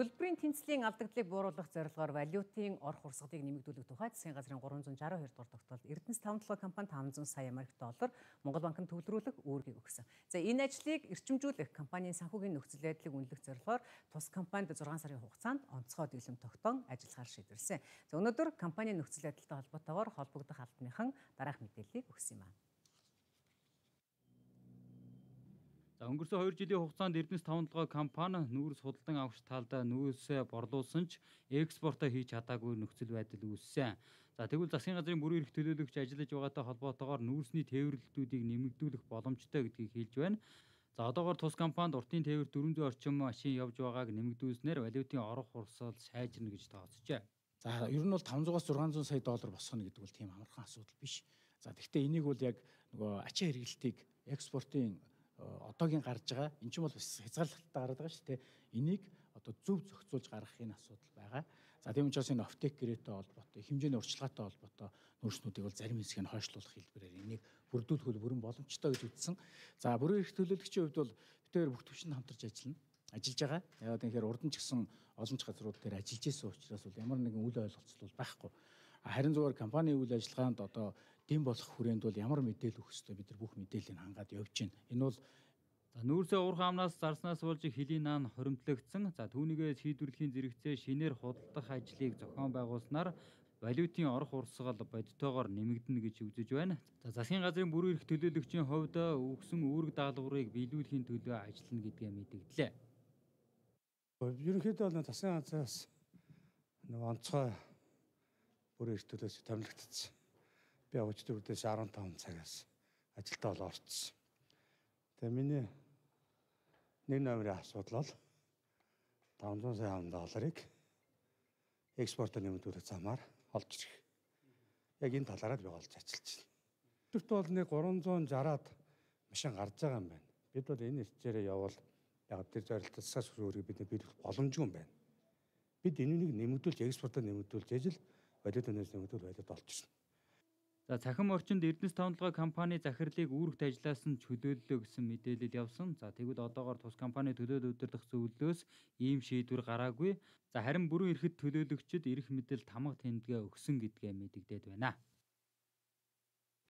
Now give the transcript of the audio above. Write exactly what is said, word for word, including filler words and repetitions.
Төлбөрийн тэнцлийн алдагдлыг бууруулах зорилгоор валютын орох урсгалыг нэмэгдүүлэх тухай засгийн газрын гурван зуун жаруу хоёр дугаар тогтоолд Эрдэнэс таван толгой компани таван зуун сая америк доллар Монгол банкнд төвлөрүүлэх үүргийг өгсөн. За энэ ажлыг эрчимжүүлэх компанийн санхүүгийн нөхцөл байдлыг үнэлэх зорилгоор тус компанид зургаан сарын хугацаанд онцгой дэглэм тогтоон ажиллахаар шийдвэрсэн. За өнөөдөр компанийн нөхцөл байдалтай холбоотойгоор холбогдох албаныхан дараах мэдээллийг өгсөн юм а. За өнгөрсөн хоёр жилийн хугацаанд Эрдэнэс таван толгой компани нүүрс худалдан авагч талдаа нүүрсээ борлуулсан ч экспортоо хийж чадаагүй нөхцөл байдал үүссэн. За тэгвэл засгийн газрын бүрэн эрх төлөөлөгч ажиллаж байгаатай холбоотойгоор нүүрсний тээвэрлэлтүүдийг нэмэгдүүлэх боломжтой гэдгийг хэлж байна. За одоогоор тус компанид уртын тээвэр дөрвөн зуун орчим машин явж байгааг нэмэгдүүлснээр валютын орох урсгал сайжирна гэж тооцжээ. За ер нь бол таван зуунаас зургаан зуун сая доллар босгоно гэдэг бол тийм амархан асуудал биш. За гэхдээ энийг бол яг нөгөө ачаа хэрэглэлтийг экспортын одоогийн гарч байгаа эн чинь бол бас хязгаарлалттай гараад байгаа шүү дээ. Энийг одоо зөв зохицуулж гаргах энэ асуудал байгаа. За тийм учраас энэ офтек гэрээтэй холбоотой, хэмжээний урьдчилгаатай холбоотой нөөцнүүдийг бол зарим хэсгийг хойшлуулах хэлбэрээр энийг бүрдүүлэх бүрэн боломжтой гэж үзсэн. За бүрэн эрх төлөөлөгчийн хувьд бол битээр бүх түвшинд хамтарч ажиллана. Ажиллаж байгаа. Яагаад гэхээр урд нь ч гэсэн олон ч газрууд дээр ажиллаж исэн учраас бол ямар нэгэн үл ойлголцол байхгүй. Харин зүгээр компанийн үйл ажиллагаанд одоо дэм болох хүрээнд бол ямар мэдээлэл өгөх ёстой бид нар бүх мэдээллийг хангаад явж байна. Энэ бол за нүүрсээ уурхай амнаас зарснаас болж хөлийн наан хоримтлагдсан. За түүнийгээ шийдвэрлэхийн зэрэгцээ шинээр худалдах ажлыг зохион байгуулснаар валютын орох урсгал бодитоогоор нэмэгдэнэ гэж үзэж байна. За засгийн газрын бүрэн эрх төлөөлөгчийн хувьд өгсөн үүрэг даалгаврыг биелүүлэхийн төлөө ажиллана гэдгээ мэдгдлээ. Ерөнхийдөө бол засгийн газраас нэг онцгой бүрэн эрх төлөөс томилогдсон. Би өчтөрдөөс арван таван цагаас ажилдаа бол орцсон. Тэгээ миний нэг номерын асуудал бол таван зуун сая долларыг экспортоор нэмэгдүүлэх замаар олж ирэх. Яг энэ талаараа би олж ажиллаж байна. Өдөрт бол нэг гурван зуун шестьдесят машин гарч байгаа юм байна. Бид бол энэ хэлцээрээ явбал яг тэр зорилттой засаг сүрүүрийг бид биелүүлэх боломжгүй юм байна. Бид энэнийг нэмэгдүүлж экспортоор нэмэгдүүлж ажил валютынээс нэмэгдүүл валют олж ирнэ. За цахим орчинд Эрдэнэс таван толгой компани захирлыг үүрэгт ажиллаас нь чөлөөллөө гэсэн мэдээлэл явсан. За тэгвэл одоогоор тус компани төлөөлөл удирдах зөвлөлөөс ийм шийдвэр гараагүй. За харин бүрэн эрхэд төлөөлөгчд эрх мэдэл тамга тэмдгээ өгсөн гэдгээ мэдэгдээд байна.